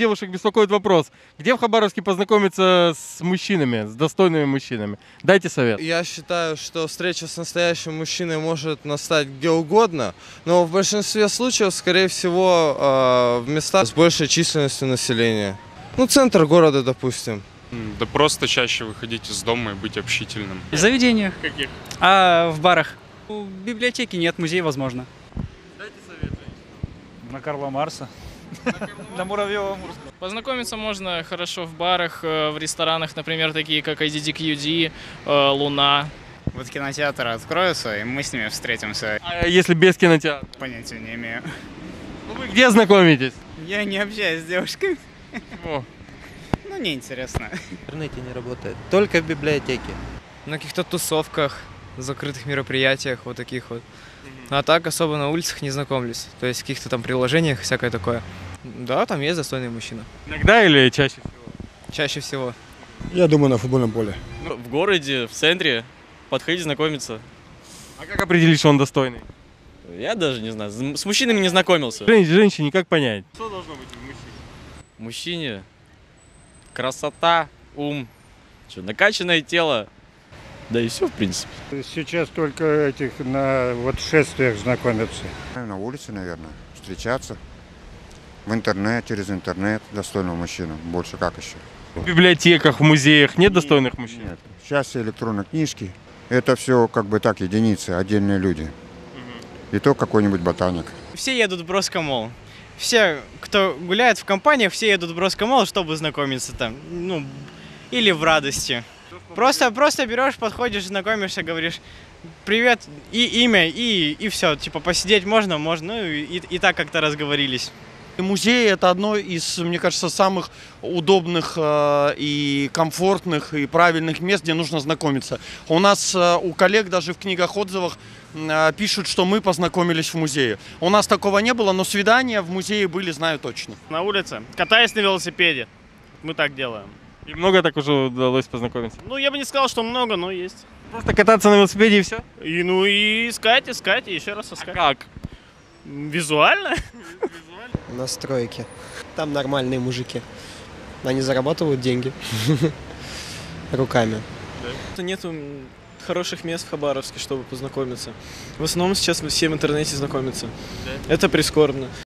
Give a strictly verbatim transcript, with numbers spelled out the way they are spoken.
девушек беспокоит вопрос. Где в Хабаровске познакомиться с мужчинами, с достойными мужчинами? Дайте совет. Я считаю, что встреча с настоящим мужчиной может настать где угодно, но в большинстве случаев, скорее всего, в местах с большей численностью населения. Ну, центр города, допустим. Да просто чаще выходить из дома и быть общительным. В заведениях. Каких? А в барах? В библиотеке нет, музей возможно. Дайте совет. На Карла Марса. На Муравьева-Амурского. Познакомиться можно хорошо в барах, в ресторанах, например, такие как ай ди ди кью ди, Луна. Вот кинотеатры откроются, и мы с ними встретимся. А если без кинотеатра? Понятия не имею. Ну вы где знакомитесь? Я не общаюсь с девушками. Почему? Ну, неинтересно. В интернете не работает, только в библиотеке. На каких-то тусовках, закрытых мероприятиях, вот таких вот. А так особо на улицах не знакомлюсь. То есть в каких-то там приложениях, всякое такое. Да, там есть достойный мужчина. Иногда или чаще всего? Чаще всего. Я думаю, на футбольном поле. В городе, в центре, подходить знакомиться. А как определить, что он достойный? Я даже не знаю, с мужчинами не знакомился. Жен- Женщине как понять? Что должно быть в мужчине? Мужчине красота, ум, что, накачанное тело, да и все в принципе. Сейчас только этих на вот шествиях знакомятся. На улице, наверное, встречаться. В интернет, через интернет достойного мужчину. Больше как еще? В библиотеках, в музеях нет достойных мужчин? Нет. Сейчас все электронные книжки. Это все как бы так, единицы, отдельные люди. И то какой-нибудь ботаник. Все едут в Броскомол. Все, кто гуляет в компаниях, все едут в Броскомол, чтобы знакомиться там. Ну, или в радости. Просто, просто берешь, подходишь, знакомишься, говоришь привет, и имя, и, и все. Типа посидеть можно, можно, ну и, и так как-то разговорились. Музей – это одно из, мне кажется, самых удобных э, и комфортных и правильных мест, где нужно знакомиться. У нас, э, у коллег даже в книгах отзывах э, пишут, что мы познакомились в музее. У нас такого не было, но свидания в музее были, знаю точно. На улице, катаясь на велосипеде. Мы так делаем. И много так уже удалось познакомиться? Ну, я бы не сказал, что много, но есть. Просто кататься на велосипеде и все? И ну и искать, искать, и еще раз искать. Как? Визуально? На стройке. Там нормальные мужики. Они зарабатывают деньги руками. Нету хороших мест в Хабаровске, чтобы познакомиться. В основном сейчас все в интернете знакомятся. Это прискорбно.